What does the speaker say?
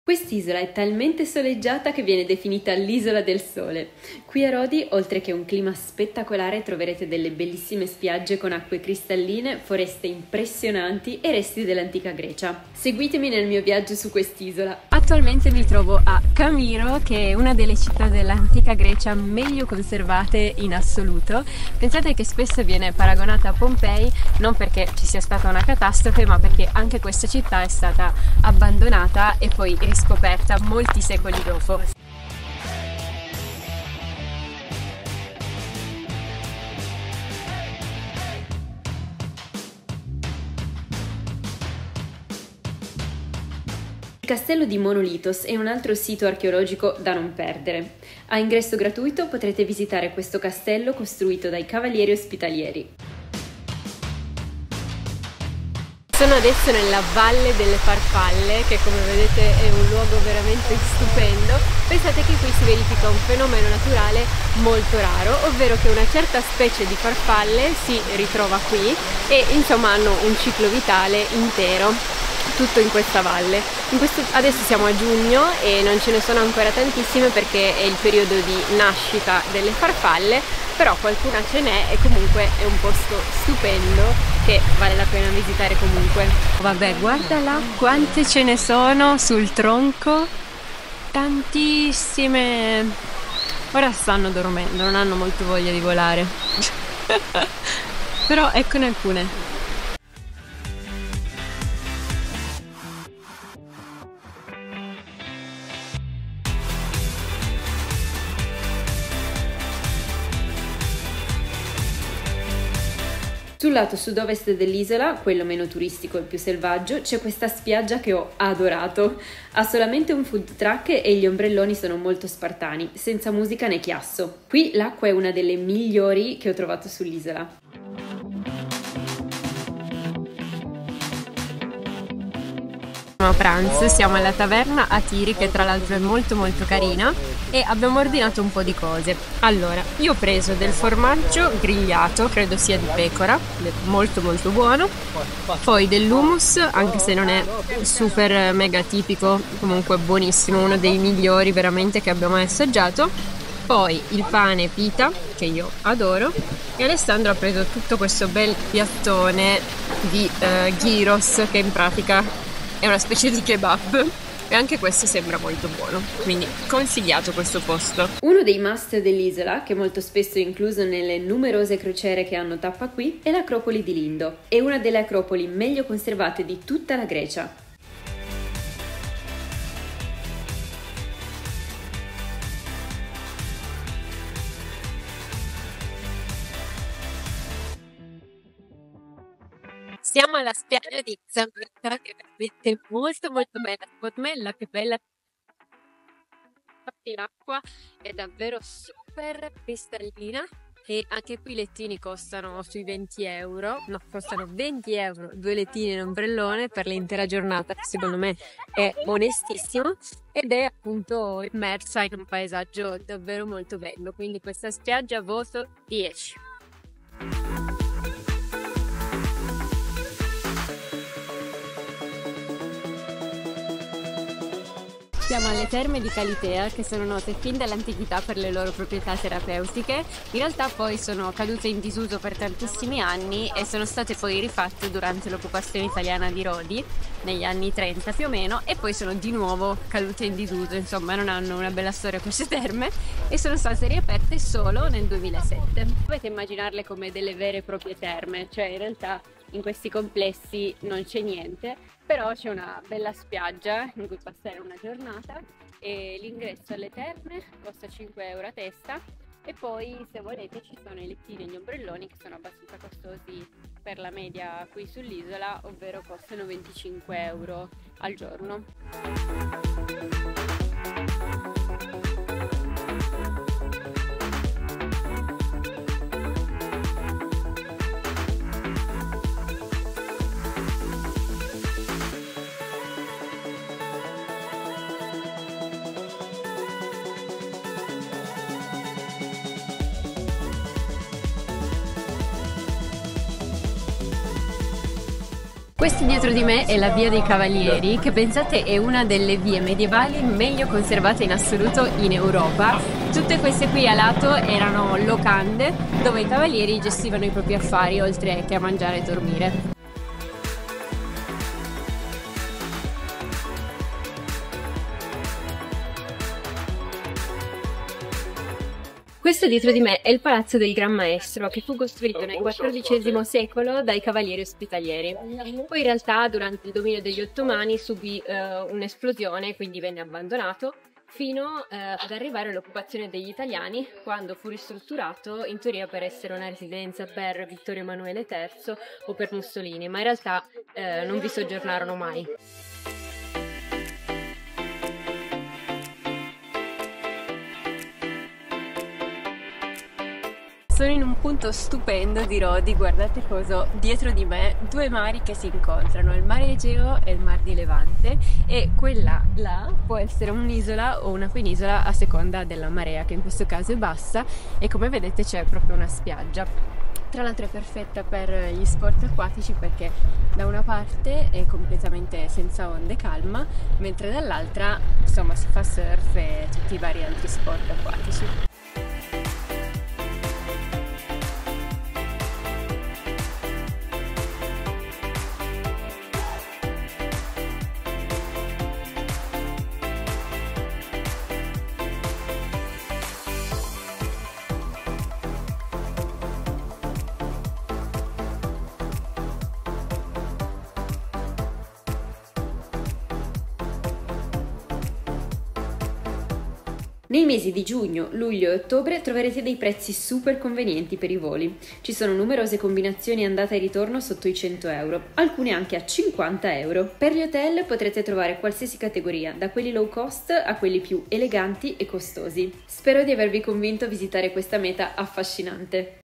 Quest'isola è talmente soleggiata che viene definita l'Isola del Sole. Qui a Rodi, oltre che un clima spettacolare, troverete delle bellissime spiagge con acque cristalline, foreste impressionanti e resti dell'antica Grecia. Seguitemi nel mio viaggio su quest'isola. Attualmente mi trovo a Camiro, che è una delle città dell'antica Grecia meglio conservate in assoluto. Pensate che spesso viene paragonata a Pompei, non perché ci sia stata una catastrofe, ma perché anche questa città è stata abbandonata e poi riscoperta molti secoli dopo. Il castello di Monolitos è un altro sito archeologico da non perdere. A ingresso gratuito potrete visitare questo castello costruito dai Cavalieri Ospitalieri. Sono adesso nella Valle delle Farfalle, che come vedete è un luogo veramente stupendo. Pensate che qui si verifica un fenomeno naturale molto raro, ovvero che una certa specie di farfalle si ritrova qui e insomma hanno un ciclo vitale intero, tutto in questa valle. Adesso siamo a giugno e non ce ne sono ancora tantissime perché è il periodo di nascita delle farfalle, però qualcuna ce n'è e comunque è un posto stupendo che vale la pena visitare comunque. Vabbè, guarda là quante ce ne sono sul tronco, tantissime. Ora stanno dormendo, non hanno molto voglia di volare. Però eccone alcune. Sul lato sud-ovest dell'isola, quello meno turistico e più selvaggio, c'è questa spiaggia che ho adorato. Ha solamente un food truck e gli ombrelloni sono molto spartani, senza musica né chiasso. Qui l'acqua è una delle migliori che ho trovato sull'isola. A pranzo siamo alla taverna a Tiri, che tra l'altro è molto carina, e abbiamo ordinato un po' di cose. Allora, io ho preso del formaggio grigliato, credo sia di pecora, molto buono, poi dell'hummus, anche se non è super mega tipico, comunque buonissimo, uno dei migliori veramente che abbiamo mai assaggiato. Poi il pane pita, che io adoro, e Alessandro ha preso tutto questo bel piattone di gyros, che in pratica è una specie di kebab, e anche questo sembra molto buono, quindi consigliato questo posto. Uno dei must dell'isola, che molto spesso è incluso nelle numerose crociere che hanno tappa qui, è l'acropoli di Lindo. È una delle acropoli meglio conservate di tutta la Grecia. Siamo alla spiaggia di Zamberta, che è veramente molto bella. Secondo che bella. Infatti l'acqua è davvero super cristallina e anche qui i lettini costano sui 20 euro. No, costano 20 euro 2 lettini in ombrellone per l'intera giornata, che secondo me è onestissimo, ed è appunto immersa in un paesaggio davvero molto bello. Quindi questa spiaggia voto 10. Siamo alle terme di Calitea, che sono note fin dall'antichità per le loro proprietà terapeutiche. In realtà poi sono cadute in disuso per tantissimi anni e sono state poi rifatte durante l'occupazione italiana di Rodi, negli anni 30 più o meno, e poi sono di nuovo cadute in disuso, insomma non hanno una bella storia queste terme, e sono state riaperte solo nel 2007. Dovete immaginarle come delle vere e proprie terme, cioè in realtà in questi complessi non c'è niente, però c'è una bella spiaggia in cui passare una giornata e l'ingresso alle terme costa 5 euro a testa, e poi se volete ci sono i lettini e gli ombrelloni che sono abbastanza costosi per la media qui sull'isola, ovvero costano 25 euro al giorno. Questo dietro di me è la Via dei Cavalieri, che pensate è una delle vie medievali meglio conservate in assoluto in Europa. Tutte queste qui a lato erano locande dove i cavalieri gestivano i propri affari oltre che a mangiare e dormire. Questo dietro di me è il Palazzo del Gran Maestro, che fu costruito nel XIV secolo dai cavalieri ospitalieri. Poi in realtà durante il dominio degli Ottomani subì un'esplosione, quindi venne abbandonato, fino ad arrivare all'occupazione degli italiani, quando fu ristrutturato in teoria per essere una residenza per Vittorio Emanuele III o per Mussolini, ma in realtà non vi soggiornarono mai. Sono in un punto stupendo di Rodi, guardate cosa ho dietro di me, due mari che si incontrano, il mare Egeo e il mar di Levante, e quella là può essere un'isola o una penisola a seconda della marea, che in questo caso è bassa, e come vedete c'è proprio una spiaggia. Tra l'altro è perfetta per gli sport acquatici perché da una parte è completamente senza onde, calma, mentre dall'altra insomma si fa surf e tutti i vari altri sport acquatici. Nei mesi di giugno, luglio e ottobre troverete dei prezzi super convenienti per i voli. Ci sono numerose combinazioni andata e ritorno sotto i 100 euro, alcune anche a 50 euro. Per gli hotel potrete trovare qualsiasi categoria, da quelli low cost a quelli più eleganti e costosi. Spero di avervi convinto a visitare questa meta affascinante.